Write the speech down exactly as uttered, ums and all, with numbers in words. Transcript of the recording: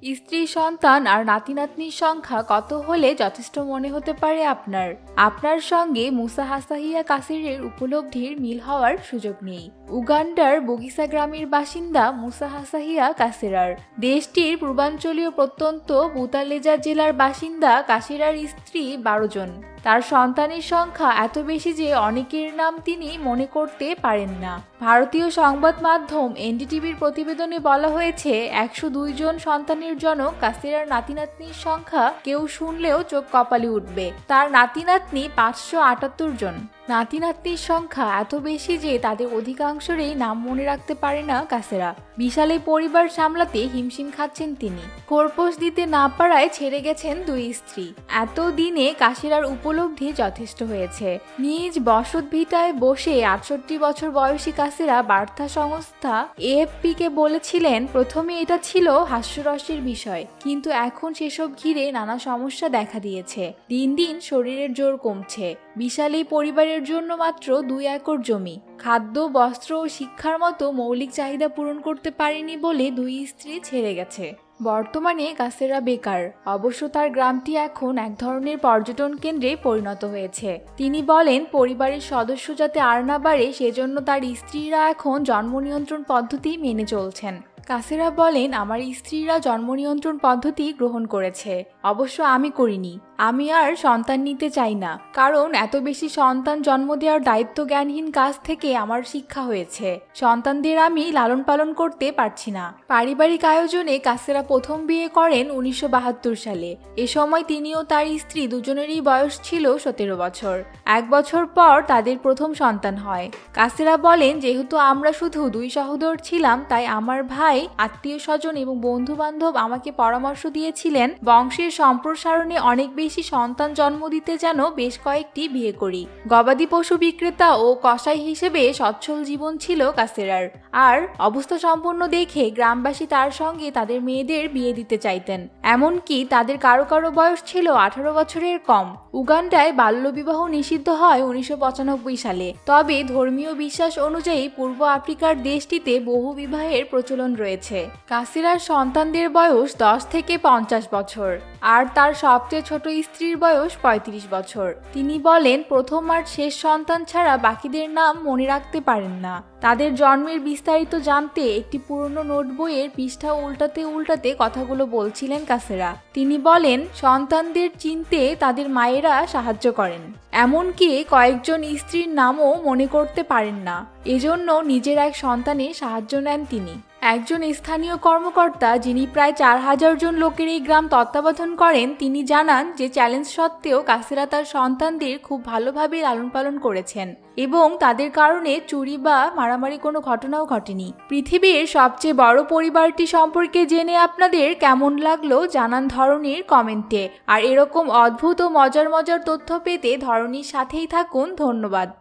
স্ত্রী, সন্তান আর নাতি নাতনির সংখ্যা কত হলে যথেষ্ট মনে হতে পারে আপনার? আপনার সঙ্গে মুসা হাসাহিয়া কাসেরের উপলব্ধির মিল হওয়ার সুযোগ নেই। উগান্ডার বগিসা গ্রামের বাসিন্দা মুসা হাসাহিয়া কাসেরার। দেশটির পূর্বাঞ্চলীয় প্রত্যন্ত বুতালেজা জেলার বাসিন্দা কাসেরার স্ত্রী বারো জন। তার সন্তানের সংখ্যা এত বেশি যে অনেকের নাম তিনি মনে করতে পারেন না। ভারতীয় সংবাদ মাধ্যম এনডিটিভির প্রতিবেদনে বলা হয়েছে, একশো দুই জন সন্তানের জনক কাসেরার নাতি নাতনির সংখ্যা কেউ শুনলেও চোখ কপালে উঠবে। তার নাতি নাতনি পাঁচশো আটাত্তর জন। নাতি নাতনির সংখ্যা এত বেশি যে তাদের অধিকাংশেরই নাম মনে রাখতে পারে না কাসেরা। বিশাল এই পরিবার সামলাতে হিমশিম খাচ্ছেন তিনি। খোরপোশ দিতে না পারায় ছেড়ে গেছেন দুই স্ত্রী। এত দিনে কাসেরার উপলব্ধি যথেষ্ট হয়েছে। নিজ বসত ভিটায় বসে আটষট্টি বছর বয়সী কাসেরা বার্তা সংস্থা এএফপি কে বলেছিলেন, প্রথমে এটা ছিল হাস্যরসের বিষয়, কিন্তু এখন সেসব ঘিরে নানা সমস্যা দেখা দিয়েছে। দিন দিন শরীরের জোর কমছে। বিশাল এই পরিবারের জন্য মাত্র দুই একর জমি। খাদ্য, বস্ত্র ও শিক্ষার মতো মৌলিক চাহিদা পূরণ করতে পারেনি বলে দুই স্ত্রী ছেড়ে গেছে। বর্তমানে কাসেরা বেকার। অবশ্য তার গ্রামটি এখন এক ধরনের পর্যটন কেন্দ্রে পরিণত হয়েছে। তিনি বলেন, পরিবারের সদস্য যাতে আর না বাড়ে সেজন্য তার স্ত্রীরা এখন জন্ম নিয়ন্ত্রণ পদ্ধতি মেনে চলছেন। কাসেরা বলেন, আমার স্ত্রীরা জন্ম নিয়ন্ত্রণ পদ্ধতি গ্রহণ করেছে, অবশ্য আমি করিনি। আমি আর সন্তান নিতে চাই না, কারণ এত বেশি সন্তান জন্ম দেওয়ার দায়িত্ব জ্ঞানহীন কাজ থেকে আমার শিক্ষা হয়েছে। সন্তানদের আমি লালন পালন করতে পারছি না। পারিবারিক আয়োজনে কাসেরা প্রথম বিয়ে করেন উনিশশো বাহাত্তর সালে। এ সময় তিনি ও তার স্ত্রী দুজনেরই বয়স ছিল সতেরো বছর। এক বছর পর তাদের প্রথম সন্তান হয়। কাসেরা বলেন, যেহেতু আমরা শুধু দুই সহোদর ছিলাম, তাই আমার ভাই, আত্মীয় স্বজন এবং বন্ধু বান্ধব আমাকে পরামর্শ দিয়েছিলেন বংশের সম্প্রসারণে অনেক বেশি সন্তান জন্ম দিতে যেন বেশ কয়েকটি বিয়ে করি। গবাদি পশু বিক্রেতা ও কসাই হিসেবে সচ্ছল জীবন ছিল কাসেরার। আর অবস্থা সম্পন্ন দেখে গ্রামবাসী তার সঙ্গে তাদের মেয়েদের বিয়ে দিতে চাইতেন। এমনকি তাদের কারো কারো বয়স ছিল আঠারো বছরের কম। উগান্ডায় বাল্যবিবাহ নিষিদ্ধ হয় উনিশশো পঁচানব্বই সালে। তবে ধর্মীয় বিশ্বাস অনুযায়ী পূর্ব আফ্রিকার দেশটিতে বহু বিবাহের প্রচলন রয়েছে। কাসেরার সন্তানদের বয়স দশ থেকে পঞ্চাশ বছর, আর তার সবচেয়ে ছোট স্ত্রীর বয়স পঁয়ত্রিশ বছর। তিনি বলেন, প্রথম আর শেষ সন্তান ছাড়া বাকিদের নাম মনে রাখতে পারেন না। তাদের জন্মের বিস্তারিত জানতে একটি পুরনো নোট বইয়ের পৃষ্ঠা উল্টাতে উল্টাতে কথাগুলো বলছিলেন কাসেরা। তিনি বলেন, সন্তানদের চিনতে তাদের মায়েরা সাহায্য করেন। এমনকি কয়েকজন স্ত্রীর নামও মনে করতে পারেন না। এজন্য নিজের এক সন্তানের সাহায্য নেন তিনি। একজন স্থানীয় কর্মকর্তা, যিনি প্রায় চার হাজার জন লোকের এই গ্রাম তত্ত্বাবধান করেন, তিনি জানান যে চ্যালেঞ্জ সত্ত্বেও কাসেরা তার সন্তানদের খুব ভালোভাবে লালন পালন করেছেন এবং তাদের কারণে চুরি বা মারামারি কোনো ঘটনাও ঘটেনি। পৃথিবীর সবচেয়ে বড় পরিবারটি সম্পর্কে জেনে আপনাদের কেমন লাগলো জানান ধরনীর কমেন্টে। আর এরকম অদ্ভুত ও মজার মজার তথ্য পেতে ধরনীর সাথেই থাকুন। ধন্যবাদ।